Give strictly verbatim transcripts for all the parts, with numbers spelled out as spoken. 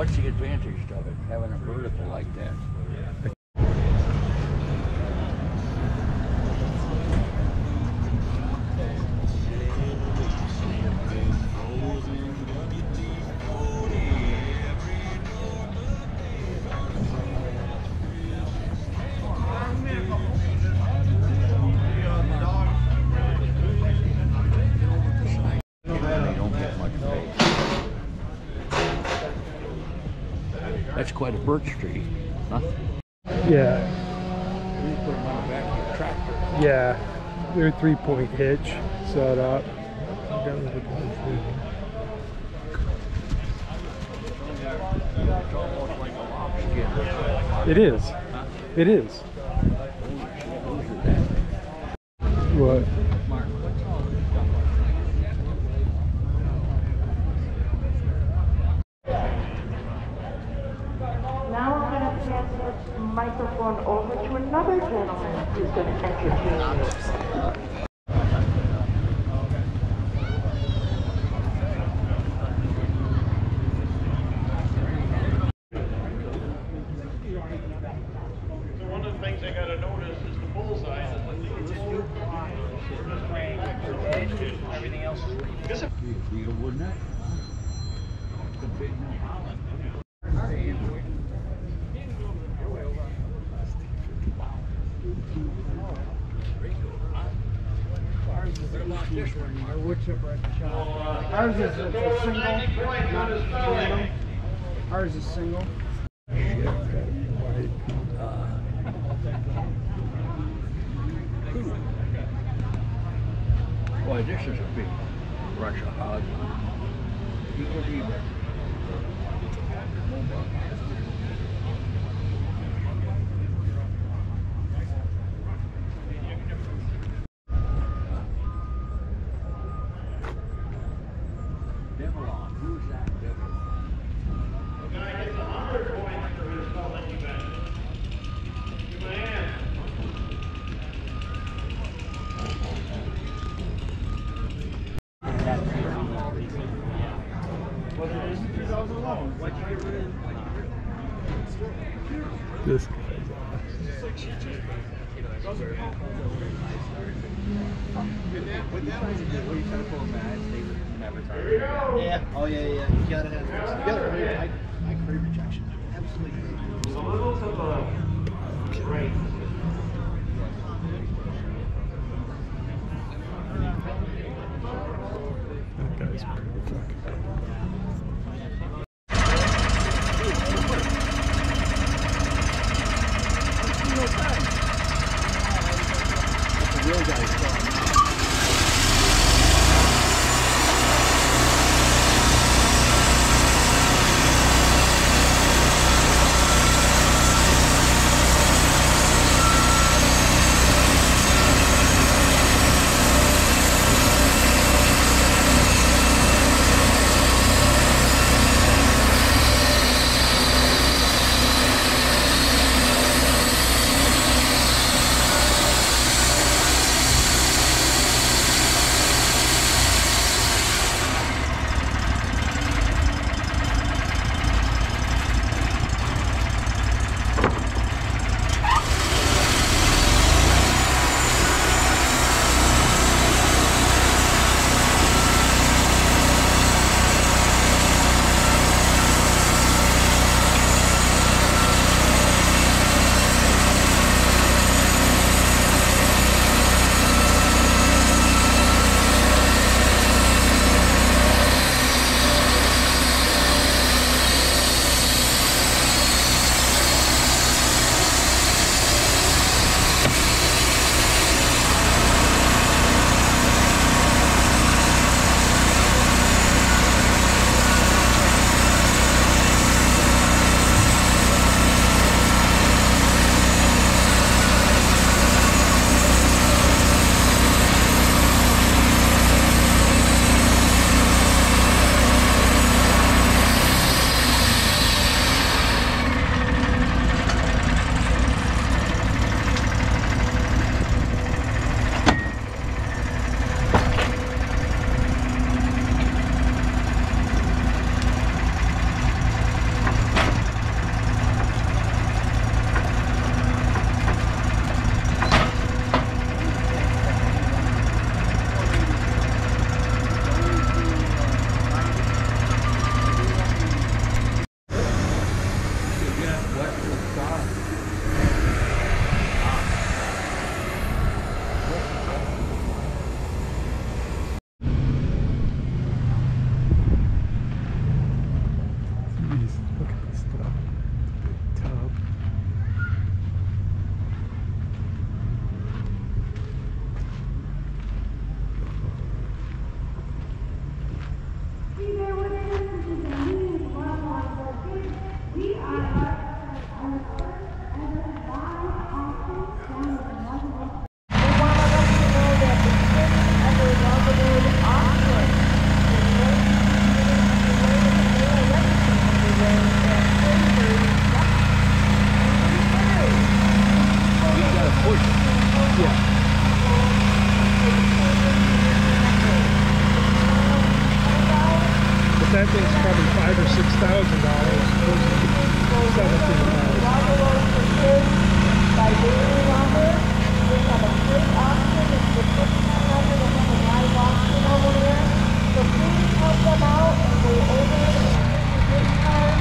what's the advantage of it, having a vertical like that? That's quite a birch tree, huh? Yeah. You put them on the back of your tractor. Yeah. They're three-point hitch set up. It's almost like a lobster. It is. Huh? It is. What? Mark, what's all this Now I'm going to pass this microphone over to another gentleman who's going to entertain you. So one of the things I got to notice is the bullseye. Everything else is real, wouldn't it? The big New Holland. Our wood chipper at the shop. Ours is a, a single, not tandem. Ours is single. Boy, this is a big bunch of hog. You would eat it. Devil on. Who's that devil? The guy gets a hundred points for his calling event. Give him a hand. What it is in two thousand eleven. Why'd you get rid of This. Yeah. Oh yeah, yeah. You gotta have. You gotta crave. I, I crave rejection. Absolutely. a little to the right? That guy's perfect. The real guy's gone. That thing's probably five or six thousand dollars. Seventeen thousand. By daily lumber, we have a great option. It's the fifty-nine hundred. They have a live auction over there. So please help them out and go over and use this card.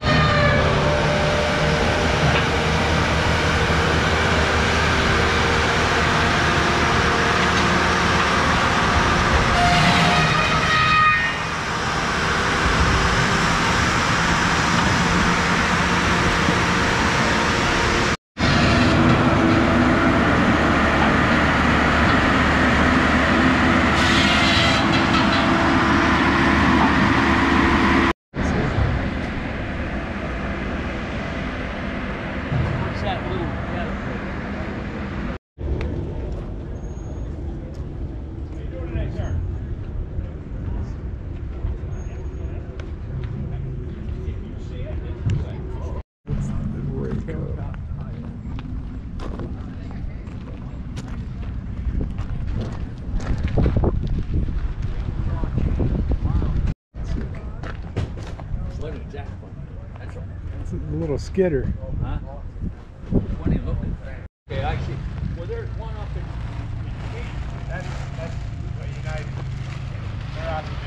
It's a little skidder. Huh? Funny looking. Okay, I see. Well, there's one up in, in Keene. That's, that's United. They're out